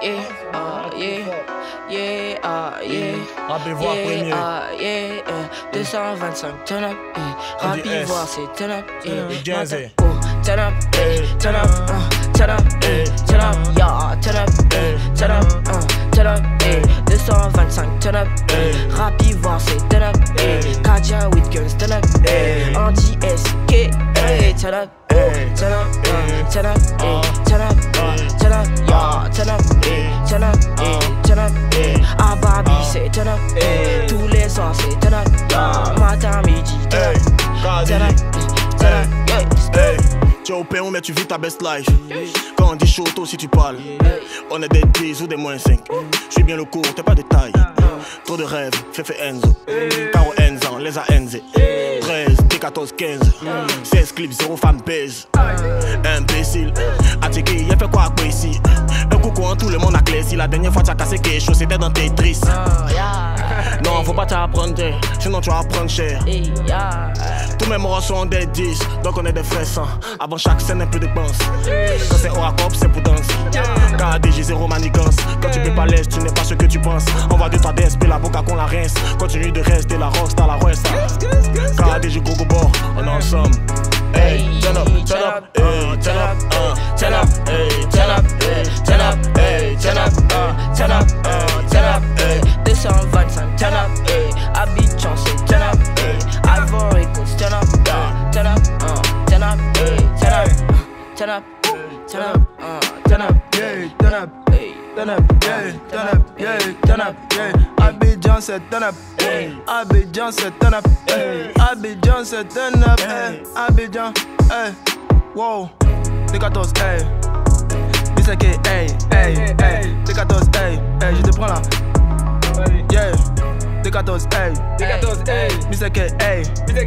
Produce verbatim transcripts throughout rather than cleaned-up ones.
yeah, ah, yeah, yeah, ah, yeah. Rabivoire yeah, premier. ah, yeah, yeah. deux cent vingt-cinq, turn up, yeah. Rabivoire, c'est turn up, yeah. Jazzy. Oh, turn up, hey, turn up, uh, turn up, hey, turn up, yeah, turn up, hey, turn up, uh, turn up, hey. deux cent vingt-cinq, turn up, hey. Rabivoire, c'est turn up, hey. Kaja with guns, turn up, hey. Anti-S K, hey, turn up, hey, turn up, uh, turn up, hey, turn up, uh, turn up, yeah, turn up, hey, turn up, hey, turn up, hey. Ah, Babi, c'est turn up, hey. Tous les soirs, c'est turn up, yeah. Matin, midi, turn up, turn up, turn up, yeah. Tu es au P, on mais tu vis ta best life. Quand on dit chaud, toi aussi tu parles. On est des dix ou des moins cinq. Je suis bien le cours, t'es pas de taille. Trop de rêves, Fefe Enzo. Caro Enzo, les A N Z. treize, T quatorze, quinze. seize clips, zéro femme baise. Imbécile, Atiki, y'a fait quoi quoi ici? Un coucou en tout le monde a clé. Si la dernière fois t'as cassé quelque chose, c'était dans Tetris. Non, faut pas t'apprendre, sinon tu vas prendre cher. Tous mes morts sont des dix, donc on est des frères sans. Avant chaque scène, un peu de danse. Quand c'est au cop, c'est pour danser. K D J, zéro manigance. Quand tu peux pas l'est, tu n'es pas ce que tu penses. On va de toi D S P, la boca qu'on la rince. Continue de rester la rockstar, la resta. K D J, go go bord, on est ensemble. Hey, turn up, turn up, hey, turn up, uh, turn up, hey, turn up, hey, turn up, hey, turn up, uh, turn up, uh, turn up, hey. deux cent vingt-cinq, turn up, hey. Abidjan, c'est turn up, hey. Ivory Coast, turn up, uh, turn up, uh, turn up, hey, turn up, turn up, turn up, uh, turn up, yeah, turn up, hey, turn up, yeah, turn up, yeah, turn up, yeah. Abidjan, c'est turn up, hey. Abidjan, c'est turn up, hey. Abidjan, c'est turn up, hey. Abidjan, hey, wow, T quatorze, hey. Bisek, hey, hey, hey, T quatorze, hey, hey, je te prends là, yeah. T quatorze, hey, T quatorze, hey, Bisek, hey,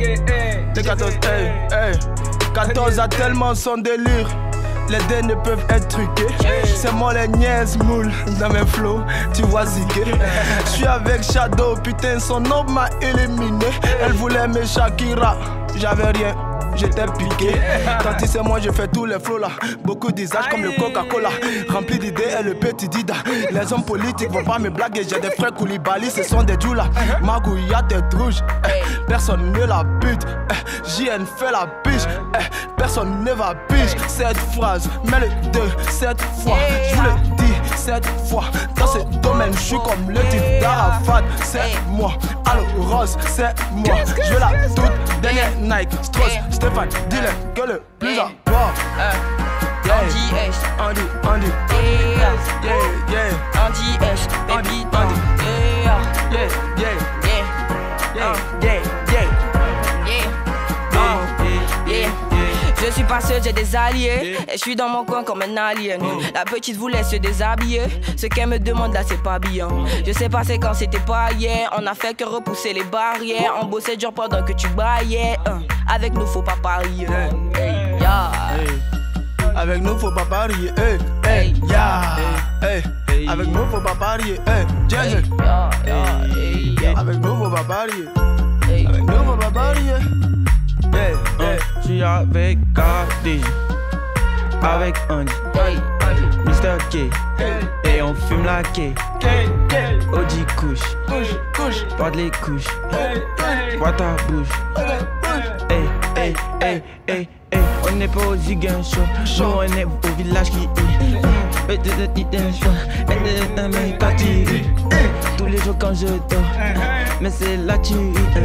T quatorze, hey, hey. quatorze a tellement son délire. Les dés ne peuvent être truqués. C'est moi les niaises moules dans mes flows, tu vois ziguer. Je suis avec Shadow, putain son nom m'a éliminé. Elle voulait me Shakira, j'avais rien, j'étais piqué. Quand tu sais moi je fais tous les flows là. Beaucoup d'usages comme le Coca-Cola. Rempli d'idées et le petit Dida. Les hommes politiques vont pas me blaguer. J'ai des frères Koulibaly, ce sont des doulas. Magouilla tête rouge, eh, personne ne la bute, eh, J N fait la biche, eh, personne ne va biche. Cette phrase, mais le deux, cette fois. Je vous le dis, cette fois. Dans ce domaine, je suis comme le type d'Arafat. C'est moi, allo Rose, c'est moi. Je veux la toute dernière Nike, Strauss, Stéphane, dis-le que le plus à boire. Andy S, Andy, Andy, yeah, yeah, yeah, Andy S, baby, Andy, yeah, yeah, yeah, yeah, yeah, yeah, yeah, yeah, yeah. Je suis pas seul, j'ai des alliés. Et je suis dans mon coin comme un alien. La petite voulait se déshabiller. Ce qu'elle me demande là, c'est pas bien. Je sais pas c'est quand c'était pas hier. On a fait que repousser les barrières. On bossait dur pendant que tu baillais. Avec nous, faut pas parier. Hey, yeah. Avec nous, faut pas parier. Hey, hey, yeah. Hey, avec nous, faut pas parier. Hey, Jazzy. Avec nous, faut pas parier. Avec nous, faut pas parier. Hey, hey. Je suis avec K D J, avec Andy, Mister K, et on fume la K. O G couche, pas de les couches, vois ta bouche. Hey, hey, hey, hey, hey. On n'est pas au Zigan Show, nous on est au village qui tous les jours quand je dors, mais c'est là tu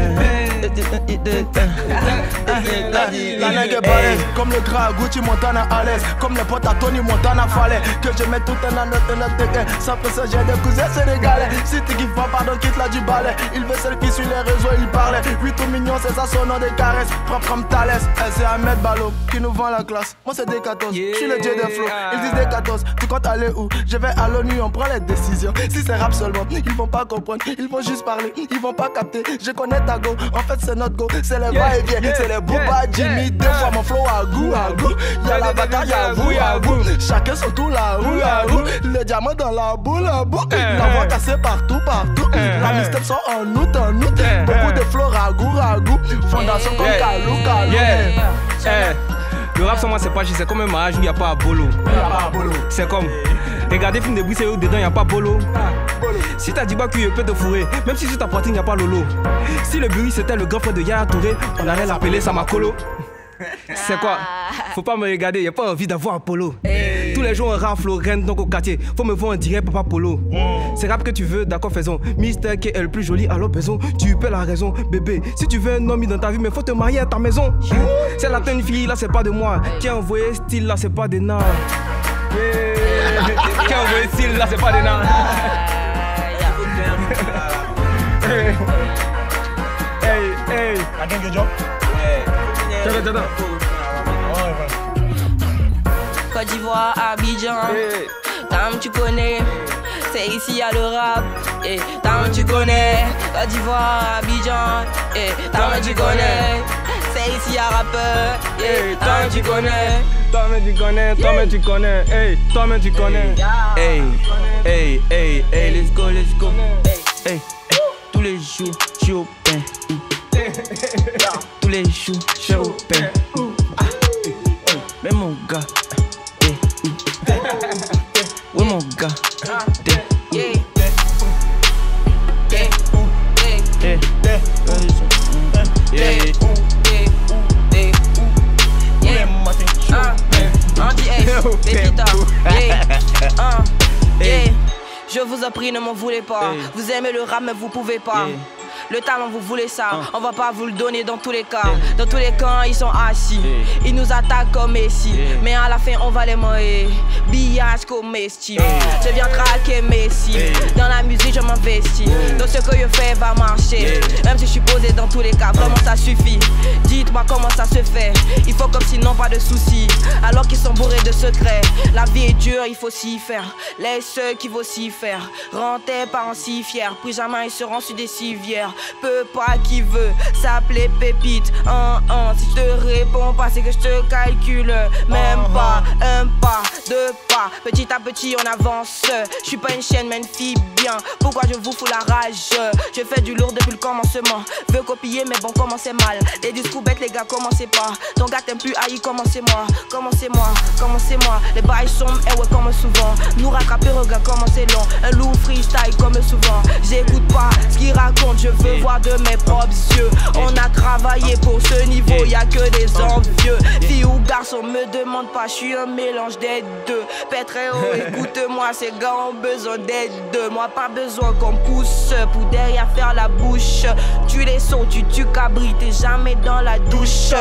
la nègre est balèze, comme le gras Gucci Montana à l'aise, comme les potes à Tony Montana fallait que je mette tout un an de notre terrain. Sans que ça j'ai des cousins sénégalais. Si tu kiffes pas pardon quitte là du balai. Il veut selfie sur les réseaux, il parlait. Lui tout mignon c'est ça son nom de caresse. Propre comme Thalès, c'est Ahmed Ballot qui nous vend la classe. Moi c'est D quatorze, je suis le dieu des flots. Ils disent D quatorze, tu comptes aller où? Je vais à l'ONU, on prend les décisions. Si c'est rap seulement, ils vont pas comprendre. Ils vont juste parler, ils vont pas capter. Je connais ta go, en fait c'est notre go. C'est les va-et-vient, c'est les Booba Jimmy. Deux fois mon flow à goût, à goût. Y'a la bataille, y'a vous, y'a vous. Chacun son tour, la roue, la roue. Le diamant dans la boule, la boule. La voix cassée partout, partout. La mixtape sort en août, en août. Beaucoup de flow, ragout, ragout. Fondation comme Kalou, Kalou. Le rap sans moi c'est pas juste, c'est comme un mariage où il n'y a pas à bolo. C'est comme, regardez film de Bruce où dedans il n'y a pas bolo. Si t'as dit bah qu'il peut te fourrer, même si sur ta poitrine il n'y a pas lolo. Si le bruit c'était le grand frère de Yaya Touré, on allait l'appeler Samakolo. C'est quoi? Faut pas me regarder, y'a pas envie d'avoir un polo. Hey. Tous les jours on rafle au Rennes donc au quartier. Faut me voir en direct papa polo. Mm. C'est rap que tu veux, d'accord faisons. Mister K est le plus joli alors besoin. Tu peux la raison, bébé. Si tu veux un homme dans ta vie, mais faut te marier à ta maison. Mm. C'est la une fille là c'est pas de moi. Qui a envoyé style là c'est pas des nains. Yeah. Qui a envoyé style là c'est pas des nains. Hey, hey, hey. I can get job. Côte d'Ivoire, Abidjan, hey. Tam tu connais, c'est ici y'a le rap, hey. Tam tu connais, Côte d'Ivoire, Abidjan, hey. Tam tu connais, c'est ici y'a rappeur, hey. Tam tu connais, toi mais tu connais, toi mais tu connais, hey. Toi mais tu connais, hey, hey, hey, hey, let's go, let's go, hey, hey. Tous les jours, je suis au pain. Tous les jours, je suis au pain. Mais mon gars, oui mon gars, yeah, je vous en prie, ne m'en voulez pas. Vous aimez le rap, mais vous pouvez pas. Le talent, vous voulez ça, on va pas vous le donner dans tous les cas. Dans tous les camps, ils sont assis. Ils nous attaquent comme Messi, mais à la fin, on va les manger. Billage comestible. Je viens traquer Messi. Dans la musique, je m'investis. Donc ce que je fais va marcher. Même si je suis posé dans tous les cas, vraiment ça suffit. Dites-moi comment ça se fait. Il faut comme sinon pas de soucis. Alors qu'ils sont bourrés de secrets. La vie est dure, il faut s'y faire. Laisse ceux qui vont s'y faire. Rends tes parents si fiers. Puis jamais ils seront sur des civières. Peu pas qui veut s'appeler pépite. Un, un, si je te réponds pas, c'est que je te calcule. Même pas, un pas, deux pas. Petit à petit, on avance. Je suis pas une chienne, mais une fille bien. Pourquoi je vous fous la rage? Je fais du lourd depuis le commencement. Veux copier, mais bon, commencez mal. Les discours bêtes, les gars, commencez pas. Ton gars t'aime plus, aïe, commencez-moi. Commencez-moi, commencez-moi. Les bails sombres, eh ouais, comme souvent. Nous rattraper, regarde comment c'est long. Un lourd freestyle, comme souvent. J'écoute pas ce qu'ils racontent, je veux voir de mes propres yeux. On a travaillé pour ce niveau, y'a que des envieux. Fille ou garçon, me demande pas, je suis un mélange des deux. Pétréo, écoute-moi, ces gars ont besoin d'aide. Moi, pas besoin qu'on pousse pour derrière faire la bouche. Tu les sons, tu tues cabri, t'es jamais dans la douche.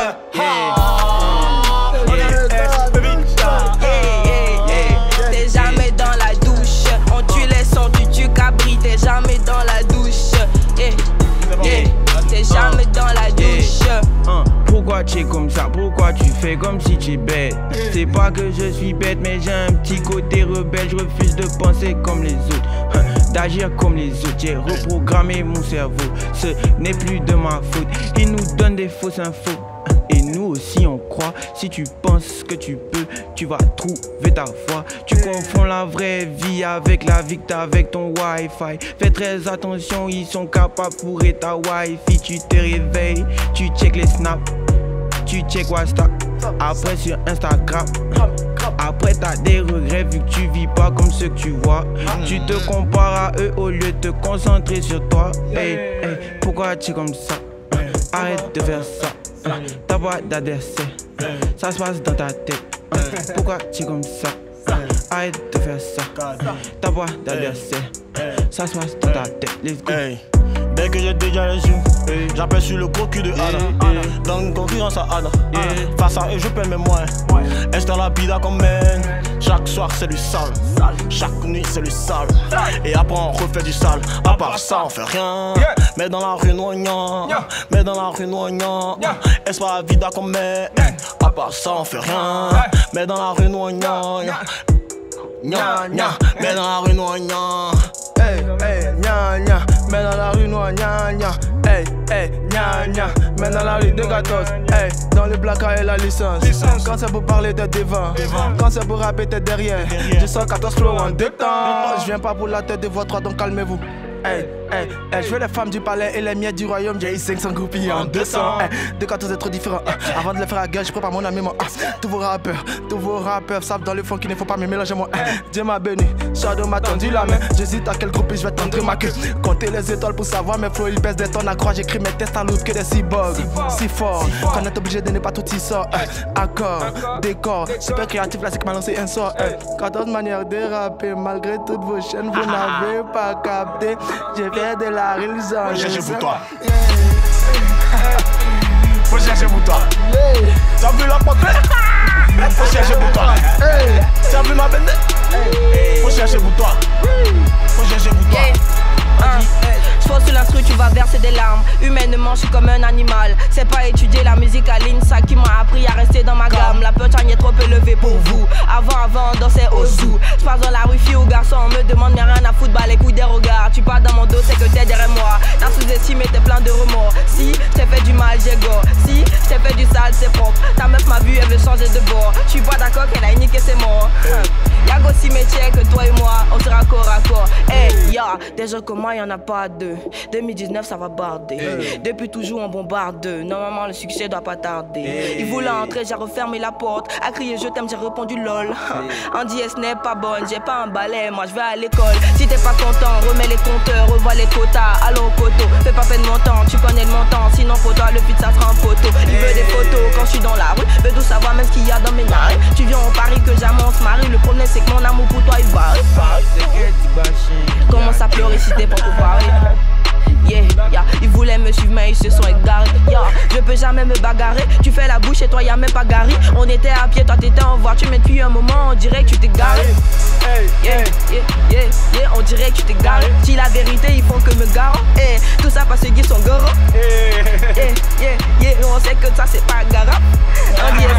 T'es jamais dans la douche. On tue les sons, tu tues cabri, t'es jamais dans la douche. Yeah, t'es jamais dans la douche. uh, Pourquoi tu es comme ça? Pourquoi tu fais comme si tu es bête? C'est pas que je suis bête, mais j'ai un petit côté rebelle. Je refuse de penser comme les autres, uh, d'agir comme les autres. J'ai reprogrammé mon cerveau, ce n'est plus de ma faute. Ils nous donnent des fausses infos, et nous aussi on croit. Si tu penses que tu peux, tu vas trouver ta foi. Tu confonds la vraie vie avec la vie que t'as avec ton wifi. Fais très attention, ils sont capables pour ta wifi. Tu te réveilles, tu check les snaps, tu check WhatsApp, après sur Instagram. Après t'as des regrets vu que tu vis pas comme ceux que tu vois. Tu te compares à eux au lieu de te concentrer sur toi. Hey, hey, pourquoi tu es comme ça? Arrête de faire ça. T'as pas d'adversaire, ça se passe dans ta tête. Pourquoi tu es comme ça? Arrête de faire ça. T'as pas d'adversaire, ça se passe dans ta tête. Let's go. Hey. Dès que j'ai déjà les yeux, hey. J'appelle sur le gros cul de Ada, yeah. Dans une concurrence à Ada, yeah. Face à eux je perds mes moyens, ouais. Instant la bida comme mène. Chaque soir c'est du sale, sale. Chaque nuit c'est du sale, sale. Et après on refait du sale. À part ça on fait rien, yeah. Mais dans la rue noignant, yeah. Mais dans la rue noignant, yeah. Est-ce pas la vida comme mène, yeah. À part ça on fait rien, yeah. Mais dans la rue noignant, yeah. Nya nya, mais dans la rue noignant. Hey, hey, nya nya, mais dans la rue noire, nya nya. Hey, hey, nya nya, mais dans la rue de quatorze. Hey, dans le placard et la licence. licence. Quand c'est pour parler, t'es devant. devant. Quand c'est pour rapper, t'es derrière. derrière. Je sens quatorze flow en deux temps. Je viens pas pour la tête de votre droite, donc calmez-vous. Hey, Hey, hey, je veux les femmes du palais et les miettes du royaume. J'ai eu cinq cents groupies en deux cents. Hey, deux cas tous être différents. Uh, avant de les faire à gueule, je prépare mon ami. Uh, tous vos rappeurs, tous vos rappeurs savent dans le fond qu'il ne faut pas me mélanger moi. Uh, Dieu m'a béni, Shadow m'a tendu la main. J'hésite à quel groupie je vais tendre ma queue. Compter les étoiles pour savoir mes flots, ils pèsent des tonnes à croire. J'écris mes tests à l'autre que des cyborgs. Si fort, qu'on est obligé de ne pas tout y sort. Uh, accord, décor, super créatif, là c'est que m'a lancé un sort. Uh, quatorze manières de rapper, malgré toutes vos chaînes, vous n'avez pas capté. J'ai fait de la religion. Faut chercher pour toi. Faut chercher pour toi. T'as vu la porte? Faut chercher pour toi. T'as vu ma bende? Faut chercher pour toi. Faut chercher pour toi. Je pose sur l'instru, tu vas verser des larmes. Humainement, je suis comme un animal. C'est pas étudier la musique à l'INSA qui m'a appris à rester dans ma gamme. La punchline est trop élevée pour vous. Avant, avant, on dansait au zoo. Je passe dans la rue, fille ou garçon, on me demande mais rien à foutre, bah les couilles des regards. Tu parles dans mon dos, c'est que t'es derrière moi. T'as sous-estimé, t'es plein de remords. Si t'ai fait du mal, j'ai gore. Si t'ai fait du sale, c'est propre. Ta meuf m'a vu, elle veut changer de bord. Je suis pas d'accord qu'elle a niqué ses morts. Y'a aussi métier que toi et moi, on sera corps à corps. Hey, ya, des gens comme moi, y'en a pas deux. deux mille dix-neuf, ça va barder. Hey. Depuis toujours, on bombarde. Normalement, le succès doit pas tarder. Hey. Il voulait entrer, j'ai refermé la porte. A crié je t'aime, j'ai répondu lol. Hey. En dit, ce n'est pas bonne, j'ai pas un balai, moi je vais à l'école. Si t'es pas content, remets les compteurs, revois les quotas. Allons au coteau, fais pas peine mon temps, tu connais le montant. Sinon, pour toi, le feat, ça sera en photo. Il veut des photos quand je suis dans la rue, veut tout savoir, même ce qu'il y a dans mes narines. Tu viens au Paris que j'amance Marie. Le problème, c'est que mon amour pour toi, il va. Commence à pleurer si t'es pas pour parler. Yeah, yeah, ils voulaient me suivre mais ils se sont égarés. Yeah, je peux jamais me bagarrer. Tu fais la bouche et toi y'a même pas Gary. On était à pied, toi t'étais en voiture. Mais depuis un moment on dirait que tu t'es garé. Yeah, yeah, yeah, yeah, on dirait que tu t'es garé. Si la vérité ils font que me gare. Eh, tout ça parce qu'ils sont gros. Yeah, yeah, yeah, on sait que ça c'est pas grave. On dit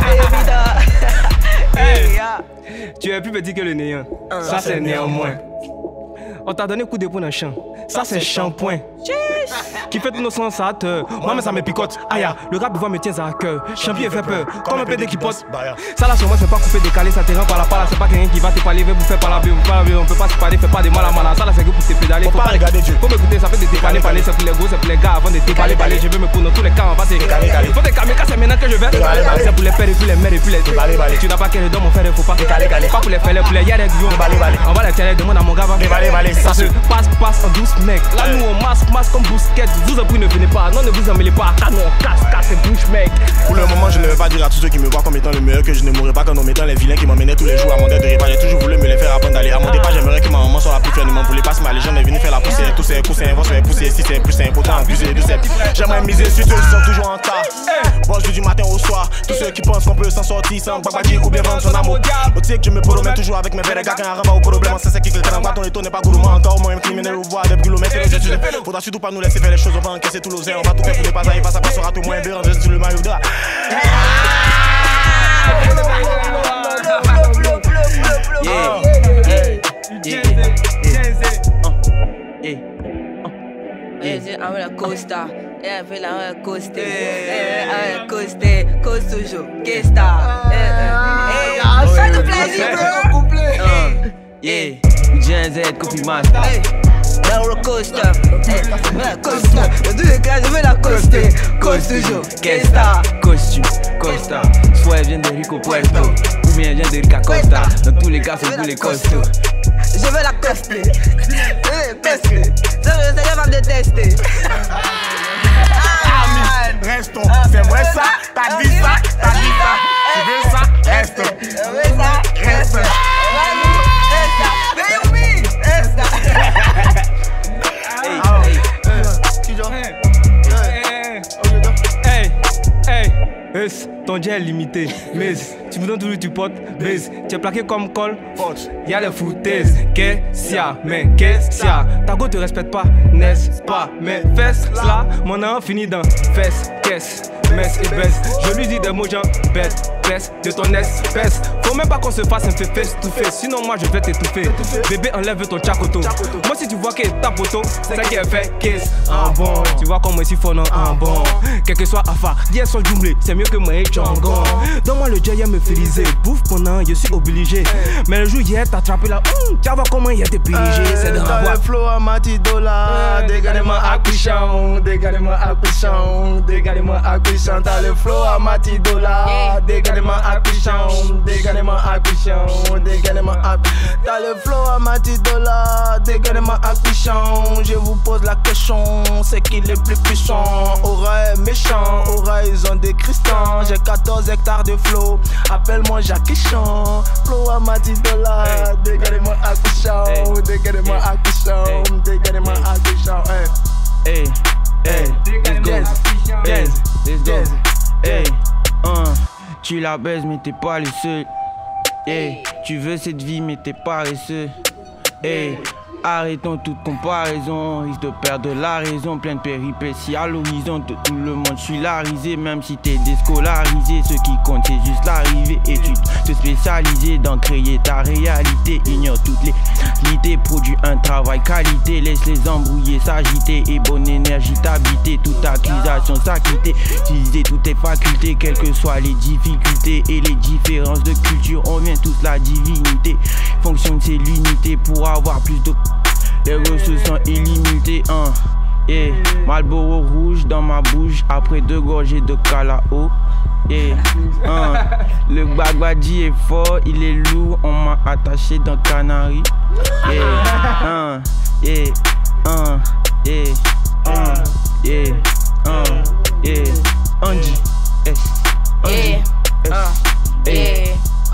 hey, tu es plus petit que le néant. Uh, ça c'est néanmoins. On t'a donné coup d'épaule dans le champ. Ça c'est shampoing. Qui fait tous nos sens à terre. Moi mais ça me picote. Aïe, le rap voix me tient à cœur. Champion fait peur. Comme un P D qui pote. Ça là sur moi c'est pas coupé décalé. Ça te rend par la par là. C'est pas quelqu'un qui va te parler. Veut vous faire par la vie. On peut pas se parler. Fais pas de mal à mal. Ça là c'est que pour te pédaler. Faut pas regarder Dieu. Faut m'écouter. Ça fait des décaler. Parler c'est pour les gros. C'est pour les gars avant de te parler. Parler. Je veux me prendre dans tous les cas. On va te décaler. Faut te calmer car c'est maintenant que je vais. C'est pour les pères et puis les mères et puis les deux. Tu n'as pas qu'elle dans mon frère. Faut pas décaler. Pas pour les faire. Pour les y'a des guillons. On va les tirer. Demande à mon gars. Ça se passe passe en douce mec. Là nous on masque masque comme Bousquet. Vous en prie ne venez pas. Non ne vous emmêlez pas. Canon casse casse et bouche mec. Pour le moment je ne vais pas dire à tous ceux qui me voient comme étant le meilleur que je ne mourrai pas comme en étant les vilains qui m'emmenaient tous les jours à mon dette de repas. J'ai toujours voulu me les faire avant d'aller à mon départ. J'aimerais que ma maman soit la plus fière. Ne m'en voulez pas si ma légende est venue faire la poussière. Tous ces coussins vont se faire pousser. Si c'est plus c'est important abuser de cette. J'aimerais miser sur ceux qui sont toujours en tas. Boss du matin au soir. Tous ceux qui pensent qu'on peut s'en sortir sans babadi ou bien vendre son amour. Au tic que je me promène toujours avec mes verres gars quand un va au problème. C'est qui quelqu'un en ton éton n'est pas gourmand encore. Moi même criminel ou voir des kilomètres. Faudra surtout pas nous laisser faire les choses. On va encaisser tout l'oseille. On va tout faire pour les passages. Face à face sera tout moins bien. Je suis le maillot de I'm la Costa, elle fait la Costa, elle Costa, Costa toujours, Costa. Ça nous plaisir, bro. Yeah, Gen Z, copy master. La roller coaster, la coaster. Dans tous les cas, je veux la coaster. Coaster toujours, Costa. Costume, Costa. Soit elle vient de Rico Puerto, ou bien elle vient de Rica Costa. Dans tous les cas, c'est tous les costauds. Je veux la coaster. Je veux la coaster. Ça va me détester. Restons, c'est vrai ça, t'as dit ça, t'as dit ça. Tu veux ça, reste. Je veux ça, reste. Hey, hey, hey, ton jet est limité, mais tu me donnes toujours tu potes, mais tu es plaqué comme col, y'a les foutaises, qu'est-ce y'a, mais qu'est-ce y'a, ta go te respecte pas, n'est-ce pas, mais fesse là, mon an finit dans fesse, qu'est-ce, messe et baisse. Je lui dis des mots genre bête, baisse de ton espèce. Faut même pas qu'on se fasse un fait face to face, sinon moi je vais t'étouffer. Bébé enlève ton chakoto. Moi si tu vois qu'elle est ta poteau, c'est ça qui est fait kiss. Un bon, tu vois comme moi ici faut non un bon. Quel que soit Afa, dis soit jumblé, c'est mieux que moi et Django. Donne-moi le dieu, me féliciter. Bouffe pendant, je suis obligé. Mais le jour hier t'as attrapé là, hum, tu vas comment il a été pillé. C'est de la boîte. Flow à Mati Dollar, dégagez-moi à couchant, dégagez-moi à couchant, dégagez-moi à couchant. T'as le flow à Mati Dollar, dégagez-moi à couchant, dégagez-moi à couchant, dégagez-moi à. T'as le flow à Mati Dollar, dégagez-moi à couchant. Je vous pose la question, c'est qui le plus puissant? Oreille méchant, oreille ils ont des cristaux. J'ai quatorze hectares de flow, appelle-moi Jackie Chan. Flow à Mati Dollar, dégagez-moi à couchant, dégagez-moi à couchant, dégagez-moi à couchant. Hey, hey, let's go, hey, let's go, hey, uh, tu la baises mais t'es pas le seul. Hey, tu veux cette vie mais t'es paresseux. Hey, arrêtons toute comparaison, risque de perdre la raison, plein de péripéties à l'horizon, tout, tout le monde je suis larisé, même si t'es déscolarisé, ce qui compte c'est juste l'arrivée et tu te spécialiser dans créer ta réalité, ignore toutes les qualités, produis un travail qualité, laisse les embrouiller, s'agiter et bonne énergie t'habiter, toute accusation s'acquitter, utiliser toutes tes facultés, quelles que soient les difficultés et les différences de culture, on vient tous la divinité, fonction de c'est l'unité pour avoir plus de. Les ressources sont illimitées, hein. Yeah. Marlboro rouge dans ma bouche après deux gorgées de Calao. Yeah. Hein. Le Bagbadi est fort, il est lourd, on m'a attaché dans Canary. Yeah. Hein. Yeah. Hein. Yeah. Hein. Yeah. Hein. Yeah. Andy S. Andy S. Yeah.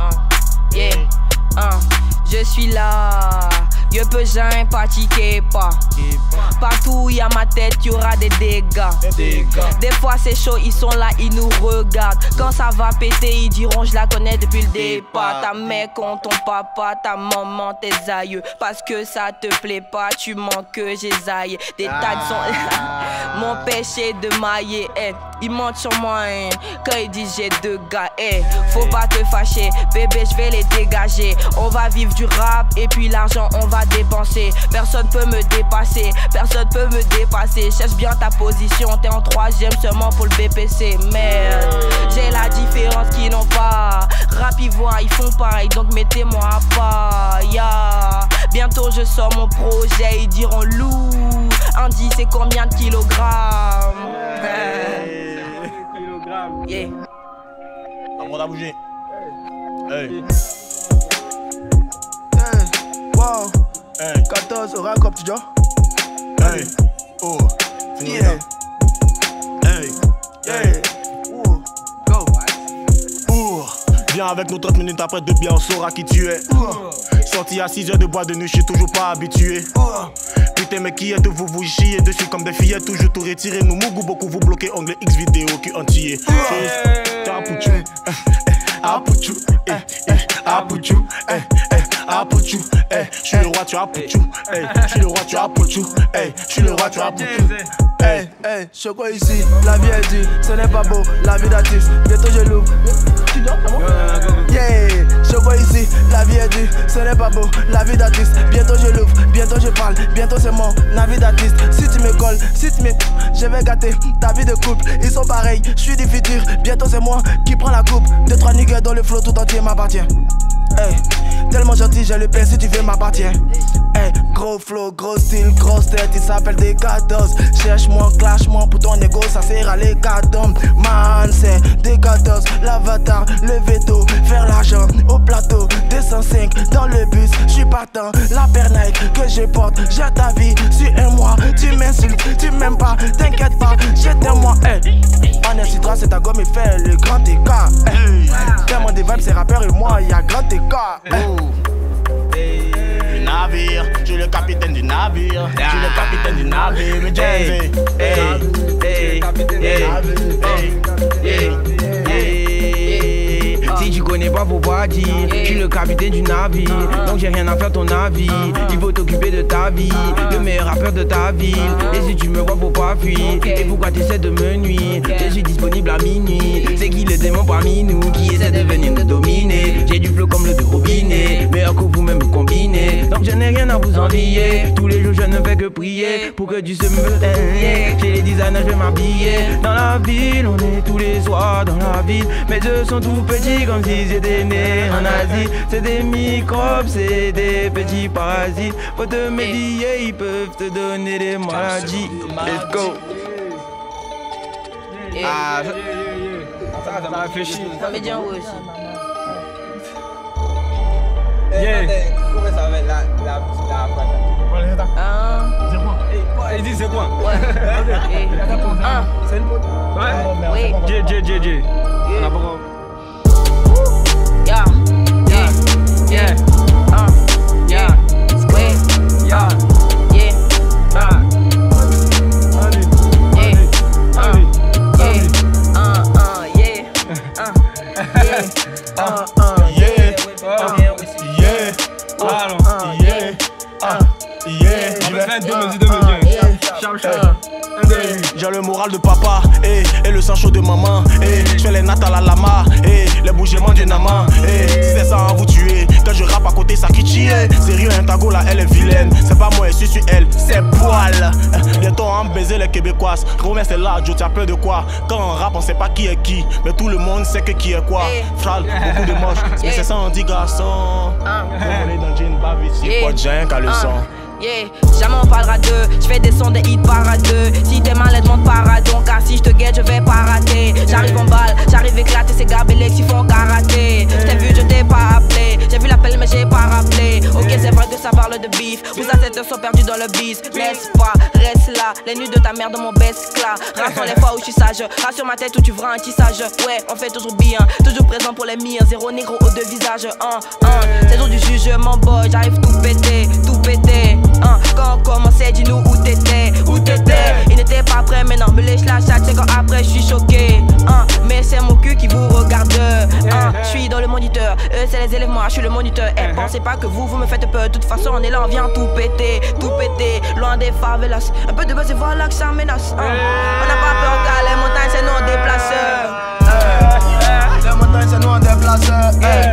Yeah. Yeah. Je suis là. Je peux jamais pratiquer pas. Partout y'a ma tête, y'aura des dégâts. Des fois c'est chaud, ils sont là, ils nous regardent. Quand ça va péter, ils diront je la connais depuis le départ. Ta mère contre ton papa, ta maman, tes aïeux. Parce que ça te plaît pas, tu manques que j'aille. Des tags sont mon péché de mailler. Eh. Ils mentent sur moi hein. Quand ils disent j'ai deux gars. Eh. Faut pas te fâcher, bébé je vais les dégager. On va vivre du rap et puis l'argent on va dépenser. Personne peut me dépasser, personne peut me dépasser. Cherche bien ta position, t'es en troisième seulement pour le B P C. Merde, j'ai la différence qu'ils n'ont pas. Rap ils voient, ils font pareil, donc mettez-moi à part. Yeah. Bientôt je sors mon projet, ils diront loup. Andy c'est combien de kilogrammes? Yeah. On a bougé. Hey. Wow, hey. quatorze au racop, tu vois? Hey, oh, yeah. Hey, hey, oh, go. Oh, viens avec nous trente minutes après deux bières, on saura qui tu es. Oh. Sorti à six heures de bois de nuit, je suis toujours pas habitué. Oh. Putain, mais qui êtes-vous, vous chiez dessus comme des fillettes, toujours tout retiré. Nous mougou beaucoup, vous bloquez onglet X vidéo qui entier. Oh. Apuchu, eh, eh, Apuchu, eh, eh, Apuchu, eh, je suis le roi, tu as Apuchu, eh, je suis le roi, tu as Apuchu, eh, je suis le roi, tu as Apuchu. Hey, hey, je crois ici, la vie est dure, ce n'est pas beau, la vie d'artiste, bientôt je l'ouvre. Tu dors, c'est bon? Yeah, je crois ici, la vie est dure, ce n'est pas beau, la vie d'artiste, bientôt je l'ouvre, bientôt je parle, bientôt c'est mon la vie d'artiste. Si tu me colles, si tu me, je vais gâter ta vie de couple, ils sont pareils, je suis du futur, bientôt c'est moi qui prends la coupe. Deux trois niggas dans le flow, tout entier m'appartient. Hey, tellement gentil, j'ai le pain si tu veux m'appartient. Hey, gros flow, gros style, grosse tête, il s'appelle des quatorze. Cherche-moi, clash-moi pour ton ego, ça sert à les quatorze. Man, c'est des quatorze, l'avatar, le veto, faire l'argent au plateau. deux cent cinq dans le bus, je suis partant. La paire Nike que je porte, j'ai ta vie sur un mois. Tu m'insultes, tu m'aimes pas, t'inquiète pas, j'étais moi. Hey, on incitera, c'est ta gomme, il fait le grand écart. Hey, tellement des vibes, ces rappeurs et moi, y'a grand écart. Hey. Du navire, je suis le capitaine du navire. Je suis le capitaine du navire, mais Jay-Z. Hey, hey, hey, hey, hey, hey. Si tu connais pas, faut pas dire. Je suis le capitaine du navire, donc j'ai rien à faire ton avis. Il faut t'occuper de ta vie, le meilleur rappeur de ta ville. Et si tu me vois, faut pas fuir. Et pourquoi t'essaies de me nuire? Je suis disponible à minuit. C'est qui le démon parmi nous qui essaie de venir me dominer? J'ai du flow comme le de robinet, meilleur que vous même combiné. Donc je n'ai rien à vous envier. Tous les jours je ne fais que prier pour que Dieu se me aide. Chez les designers je vais m'habiller. Dans la ville on est tous les soirs dans la ville. Mes yeux sont tout petits comme si j'étais né en Asie. C'est des microbes, c'est des petits parasites. Faut te médier, ils peuvent te donner des maladies. Let's go. Ah, ça, ça m'a fait chier. Ça veut dire aussi. Yeah. Comment ça va être la la la Ah. Il dit c'est quoi? Ouais. Un. C'est une bonne. Ouais. Oui. J, J, J, J. On a pas encore. Yeah. Yeah. Yeah. Ah. Yeah. Ouais. Yeah. Yeah. Ah. Allez. Yeah. Ah. Allez. Yeah. Ah. Ah. Yeah. Ah. Yeah. Ah. Ah. Yeah, Yeah. ah, Alors. yeah, ah, yeah. On va faire deux mesures, deux mesures. Sharp, sharp. Un, deux, J'ai le moral de papa et, et le sang chaud de maman. Et je fais les nattes à la lama et les bougements du nama. Et si c'est ça à vous tuer, quand je rappe à côté ça qui tue. Sérieux, un tago là elle est vilaine. C'est pas moi, je suis elle, c'est poil. Bientôt on va baiser les Québécoises. Gros mais c'est là, Joe, tu as peur de quoi? Quand on rappe on sait pas qui est qui, mais tout le monde sait que qui est quoi. Fral, beaucoup de moches, mais c'est ça on dit garçon. On est dans jean bave ici, pas de gens qu'à le son. Yeah, jamais on parlera d'eux. Je fais des sons, des hits par à deux. Si t'es malade, monte paradon. Car si je te guette, je vais pas rater. J'arrive en balle, j'arrive éclaté. C'est Gabelex qui font karaté. J't'ai vu, je t'ai pas appelé. J'ai vu l'appel, mais j'ai pas rappelé. Ok, c'est vrai que ça parle de beef. Vous à cette heure sont perdus dans le bis. N'est-ce pas? Reste là. Les nuits de ta mère dans mon best là. Rassure les fois où je suis sage. Rassure ma tête où tu vras un tissage. Ouais, on fait toujours bien. Toujours présent pour les miens. Zéro négro aux deux visages. Un, un. C'est jour du jugement, boy. J'arrive tout pété, tout pété. Hein, quand on commençait, dis-nous où t'étais, où t'étais. Il n'était pas prêt, maintenant me lèche la chatte, c'est quand après je suis choqué. Hein, mais c'est mon cul qui vous regarde. Hein, je suis dans le moniteur, eux c'est les élèves, moi je suis le moniteur. Eh, pensez pas que vous, vous me faites peur. De toute façon, on est là, on vient tout péter, tout péter. Loin des favelas, un peu de buzz et voilà que ça menace. Hein, on n'a pas peur car les montagnes c'est nos déplaceurs. Les montagnes c'est nous déplaceurs.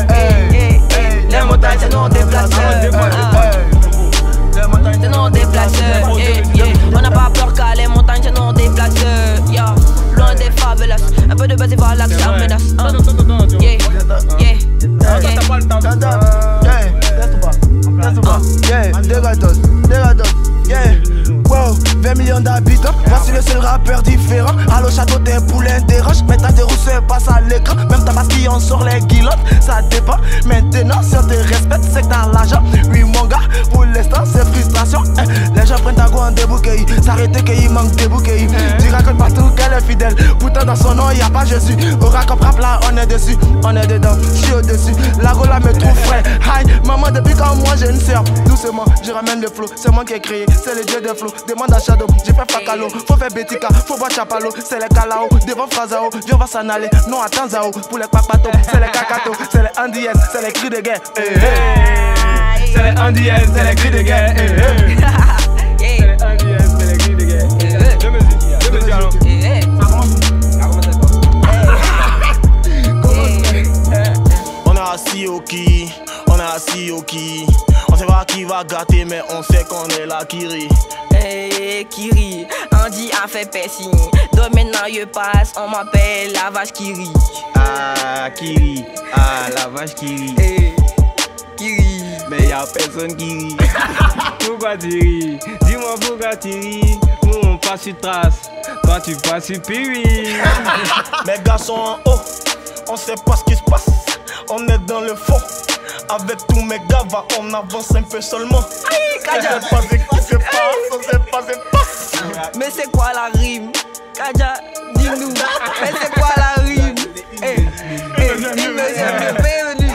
Les montagnes c'est nos déplaceurs. C'est nos déplaceurs, yeah, yeah. On n'a pas peur car les montagnes c'est nos déplaceurs, yeah. Loin des favelas, un peu de buzz et voilà que ça menace. Yeah, yeah, yeah. T'as pas le temps. Yeah, laisse pas, laisse pas. Yeah, dégage-toi, dégage-toi. Yeah, wow, vingt millions d'habitants. Voici le seul rappeur différent. À le château des poulains des roches. Mais t'as des rousseaux passe à l'écran. Même ta passe qui en sort les guilottes. Ça dépend. Maintenant, si on te respecte, c'est que t'as l'argent. Oui, mon gars, pour l'instant, c'est frustration. Eh, les gens prennent ta go en débouquet. S'arrêter qu'il manque des bouquets. Tu racontes partout qu'elle est fidèle. Pourtant, dans son nom, y'a pas Jésus. Au raconte rap là, on est dessus. On est dedans, j'suis au-dessus. La go là me trouve frais. Hi, maman, depuis quand moi j'ai une sœur. Doucement, je ramène le flow. C'est moi qui ai créé. C'est le dieu de flow, demande à Shadow, j'ai fait Fakalo, faut faire Betika, faut voir Chapalo, c'est les Kalao, devant Frazao, viens on va s'en aller, non à Tanzao, pour les Papato, c'est les Kakato, c'est les Andiens, c'est les cris de guerre, eh, eh. C'est les Andiens, c'est les cris de guerre, eh, eh. c'est les Andiens, c'est les cris de guerre. Deux mesures, deux mesures alors. Ça commence où? Ça commence On est assis au qui, on est assis au qui. On sait pas qui va gâter, mais on sait qu'on est là qui rit. Hey, Kiri, Andy a fait piercing. Donc maintenant je passe, on m'appelle la vache qui rit. Ah, Kiri, ah, la vache qui rit. Hey, Kiri, mais y'a personne qui rit. Pourquoi tu ris? Dis-moi pourquoi tu ris. Nous on passe sur trace, toi tu passes sur Piri. Mes garçons en haut, on sait pas ce qui se passe. On est dans le fond. Avec tous mes gars, va, on avance un peu seulement. Aïe, Kaja. On sait pas ce qui se passe, on sait pas ce qui se passe. Mais c'est quoi la rime? Kaja, dis-nous. Mais c'est quoi la rime? Eh, eh, bienvenue.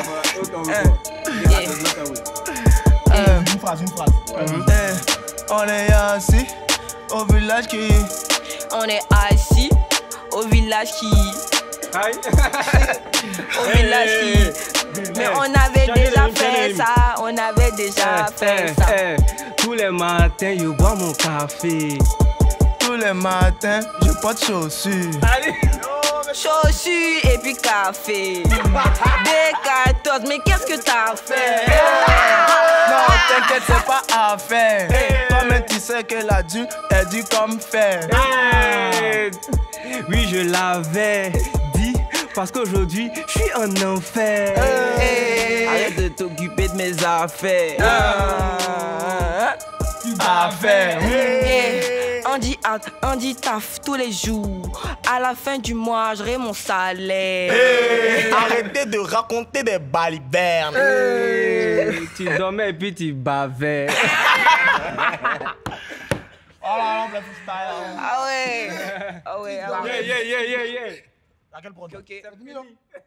Une phrase, une phrase. On est assis au village qui. On est assis au village qui. Aïe. Au village. Mais on avait déjà fait ça, on avait déjà fait ça. Tous les matins, je bois mon café. Tous les matins, je porte chaussures. Allez. Chaussures et puis café. D quatorze, mais qu'est-ce que t'as fait? Non, t'inquiète, c'est pas à faire. Toi-même, tu sais que la dure est dure comme fer. Oui, je l'avais dit. Parce qu'aujourd'hui, je suis en enfer. Hey. Arrête de t'occuper de mes affaires. Ah. Affaire. Hey. On dit hâte, on dit taf tous les jours. À la fin du mois, j'aurai mon salaire. Hey. Arrêtez de raconter des balivernes. Hey. Tu dormais et puis tu bavais. Oh là là, on freestyle. Ah ouais. Ah ouais, ah ouais. Yeah, yeah, yeah, yeah, yeah. À quel produit? Ok, ok. C'est fini, non?